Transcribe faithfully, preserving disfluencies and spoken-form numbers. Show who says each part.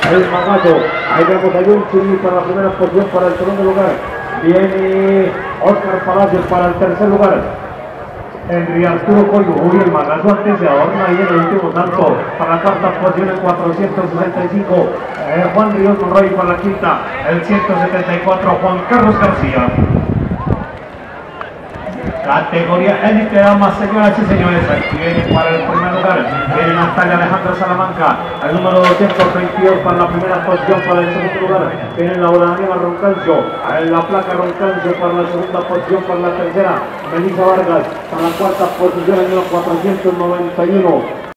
Speaker 1: el Magato. Ahí vemos a Jun Chini para la primera posición, para el segundo lugar. Viene Oscar Palacios para el tercer lugar. Henry Arturo Coyo, uy, el Magazo antes se adorna ahí en el último salto. Para la cuarta posición en cuatrocientos sesenta y cinco. Eh, Juan Ríos Monroy para la quinta. El ciento setenta y cuatro, Juan Carlos García. Categoría élite, damas, señoras y señores. Aquí viene para el primer lugar. Viene Natalia Alejandra Salamanca. El número doscientos veintidós para la primera posición. Para el segundo lugar viene Laura Daniela Roncancio. En la placa Roncancio para la segunda posición. Para la tercera, Melissa Vargas. Para la cuarta posición en el cuatrocientos noventa y uno.